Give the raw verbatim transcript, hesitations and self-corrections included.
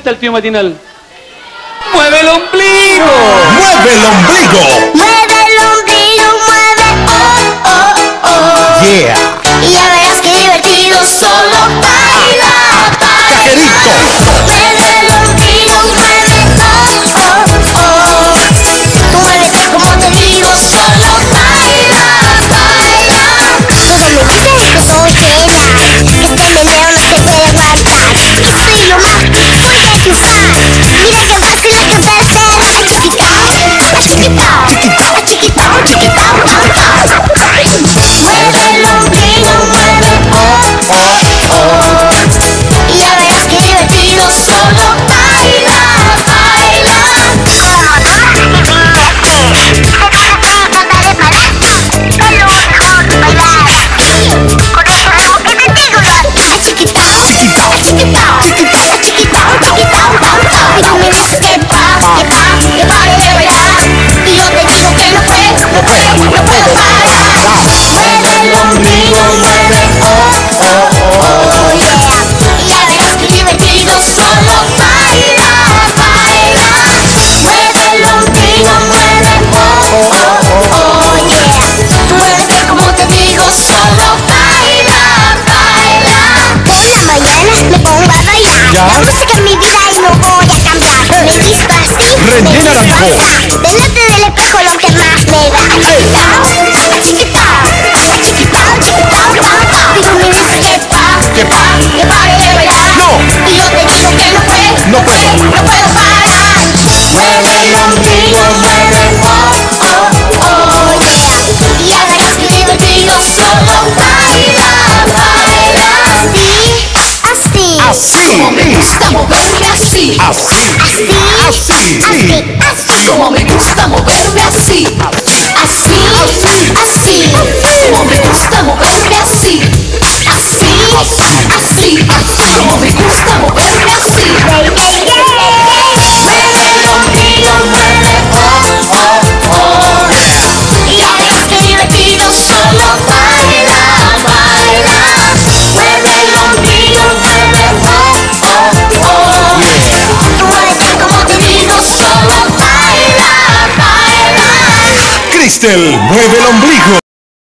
el tío matinal. ¡Mueve el ombligo! ¡Mueve el ombligo! Mueve el ombligo, mueve, oh, oh, oh. Yeah. Y ya verás que divertido, solo baila, baila. Cajerito. Mueve el ombligo, mueve, oh, oh, oh. Tú muévete como te digo, solo baila, baila. Todo me dice que soy llena, que este meneo no se puede aguantar. Que soy lo más fuerte que usar. Mira que fácil es que verse a chiquitao, a chiquitao, a chiquitao, chiquitao, chiquitao. Mueve el ombligo, mueve, oh, oh, oh. Y ya verás que divertido, solo baila, baila. Como todas mis vidas que se conocen de malaca, es lo mejor bailar así, con ese ritmo que te digo yo a ti. A chiquitao, Chiquitao. a chiquitao, Chiquitao. a chiquitao, chiquitao, tao, tao. Y tú me dices que va, que va, que pare de bailar. Y yo te digo que no puedo, no puedo, no puedo parar. Mueve el ombligo, mueve, oh, oh, oh, yeah. Y ya verás que divertido, solo baila, baila. Mueve el ombligo, mueve, oh, oh, oh, yeah. Tú muévete como te digo, solo baila, baila. Por la mañana me pongo a bailar. ¿Ya? La música es mi vida y no voy a cambiar. Me visto así, René me visto Naranjo. así. Delante del espejo lo que más me da. A chiquitao, a chiquitao, a chiquitao, chiquitao, tao, tao. Y tú me dices que pa, Que pa. que pare de bailar. No. Y yo te digo que no puedo, No puedo. no puedo parar. Mueve el ombligo, mueve, oh, oh, oh, yeah. Y ya verás que divertido, solo baila, baila. Así, así. Así. Como me gusta moverme así, Así. Así, Así. así, así. como me gusta moverme así, Así, así. como me gusta moverme así, Así, así, como me gusta moverme así. Mueve el ombligo, mueve, oh, oh, oh. Y ya verás que divertido, solo baila, baila. Mueve el ombligo, mueve, oh, oh, oh. Tú muévete como te digo, solo baila, baila. Cristel, mueve el ombligo.